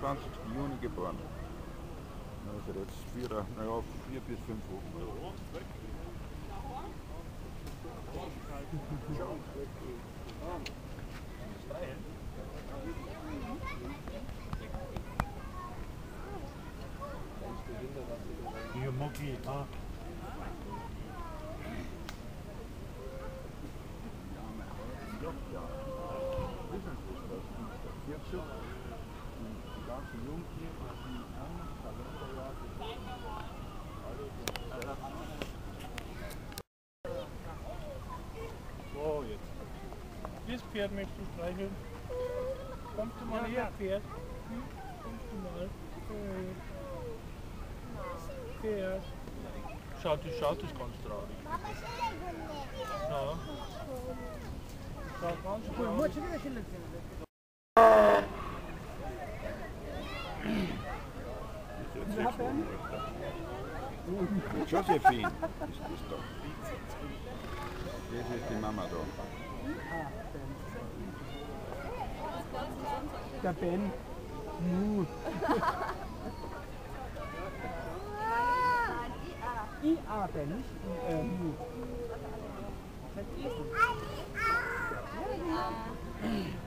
21. Juni geboren. Also jetzt 4 bis 5 Wochen. Hier Mucki, ah. Die ganzen Jungtiere, die Kalenderjahr, So, jetzt. Dieses Pferd möchtest du streicheln? Kommst du mal her, Pferd? Kommst du mal? Pferd. Schaut das ganz traurig. Ja. Schaut ganz traurig. Josephine ist das da. Das ist die Mama da. Der Ben. IA, Ben, nicht Mu. Das heißt Esel.